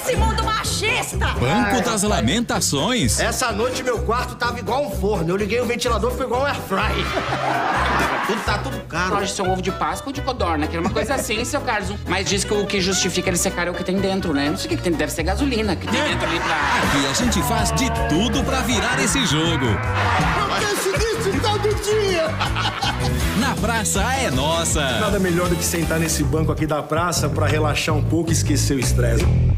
Esse mundo machista! Banco das Lamentações. Essa noite meu quarto tava igual um forno. Eu liguei o ventilador, foi igual um airfryer. Tá tudo caro. Pode ser um ovo de Páscoa ou de codorna, que era uma coisa assim, seu Carlos. Mas diz que o que justifica ele ser caro é o que tem dentro, né? Não sei o que tem, deve ser gasolina que tem dentro ali pra... Aqui a gente faz de tudo pra virar esse jogo. Eu isso todo dia. Na Praça é Nossa. Nada melhor do que sentar nesse banco aqui da praça pra relaxar um pouco e esquecer o estresse.